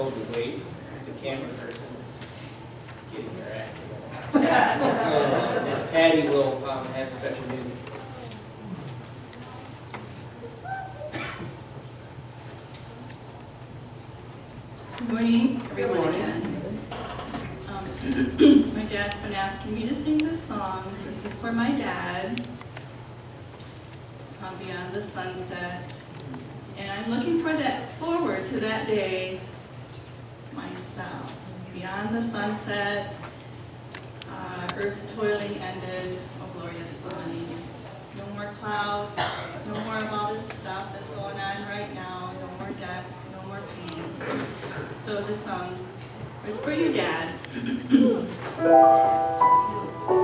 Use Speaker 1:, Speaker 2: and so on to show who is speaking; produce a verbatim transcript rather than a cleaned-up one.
Speaker 1: told to wait because the camera person is getting their act together. uh, Miss Patty will um, have special music.
Speaker 2: Good morning, everyone again. Um, my dad's been asking me to sing this song. This is for my dad, um, Beyond the Sunset. And I'm looking for that forward to that day myself. Beyond the sunset, uh, earth's toiling ended, oh glorious dawning. No more clouds, no more of all this stuff that's going on right now, no more death, no more pain. So this song is for you, Dad.